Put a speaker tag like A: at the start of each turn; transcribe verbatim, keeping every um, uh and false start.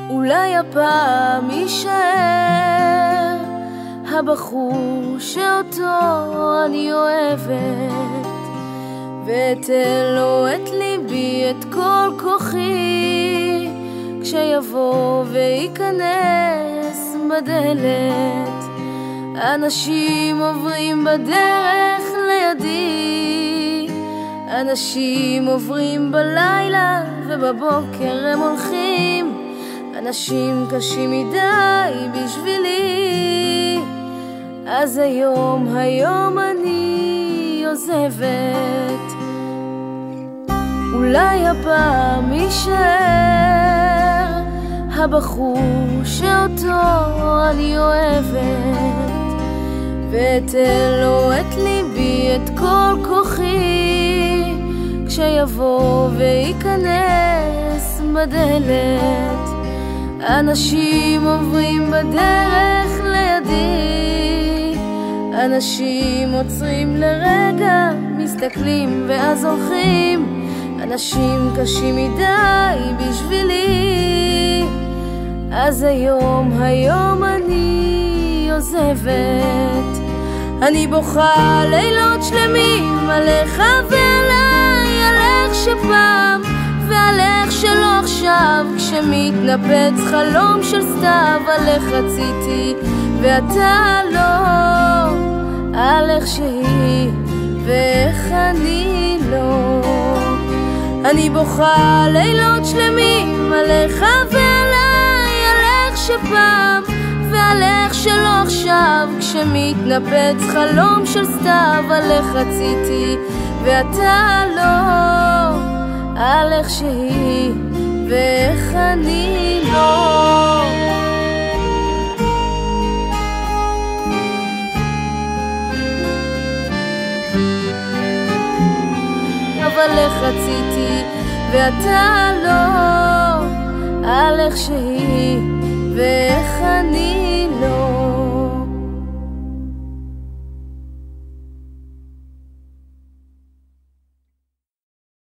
A: אולי הפעם יישאר הבחור שאותו אני אוהבת, ואתן לו את ליבי, את כל כוחי, כשיבוא וייכנס בדלת. אנשים עוברים בדרך לידי, אנשים עוברים בלילה ובבוקר הם הולכים, אנשים קשים מדי בשבילי. אז היום, היום אני עוזבת. אולי הפעם יישאר הבחור שאותו אני אוהבת, ואתן לו את ליבי, את כל כוחי, כשיבוא וייכנס בדלת. אנשים עוברים בדרך לידי, אנשים עוצרים לרגע, מסתכלים ואז הולכים, אנשים קשים מדי בשבילי. אז היום, היום אני עוזבת. אני בוכה לילות שלמים עליך ועליי, על איך שפעם ועל איך שלא עכשיו, כשמתנפץ חלום של סתיו, על איך רציתי ואתה לא, על איך שהיא ואיך אני לא. אני בוכה לילות שלמים עליך ועליי, על איך שפעם ועל איך שלא עכשיו, כשמתנפץ חלום של סתיו, על איך רציתי ואתה לא, על איך שהיא ואיך אני לא. אבל איך רציתי ואתה לא, על איך שהיא ואיך אני